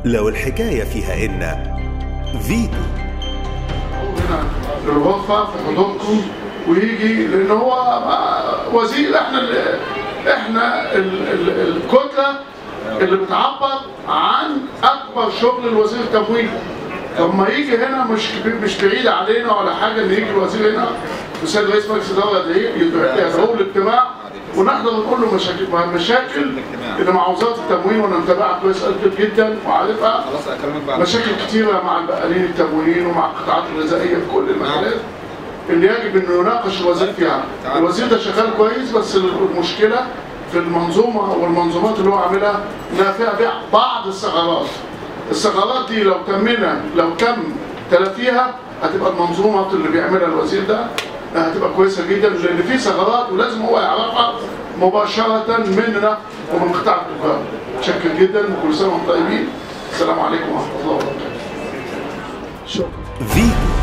لو الحكاية فيها إن فيتو هنا للغرفة في حضوركم ويجي لأن هو وزير. احنا الكتلة اللي بتعبر عن أكبر شغل الوزير التموين. لما يجي هنا مش بعيد علينا ولا حاجة إن يجي الوزير هنا والسيد رئيس مجلس الدولة يدعوه الاجتماع ونحضر ونقول له مشاكل اللي مع وزاره التموين، وانا متابعها كويس جدا وعارفها. مشاكل كتيره مع البقالين التموينيين ومع القطاعات الغذائيه في كل المجالات اللي يجب انه يناقش الوزير فيها. الوزير ده شغال كويس، بس المشكله في المنظومه والمنظومات اللي هو عاملها انها فيها بعض الثغرات. الثغرات دي لو تم تلافيها هتبقى المنظومه اللي بيعملها الوزير ده هتبقى كويسه جدا، لان في ثغرات ولازم هو يعرفها مباشره مننا ومن قطاع التجار. متشكر جدا وكل سنه وانتم طيبين. السلام عليكم ورحمه الله وبركاته. شكرا.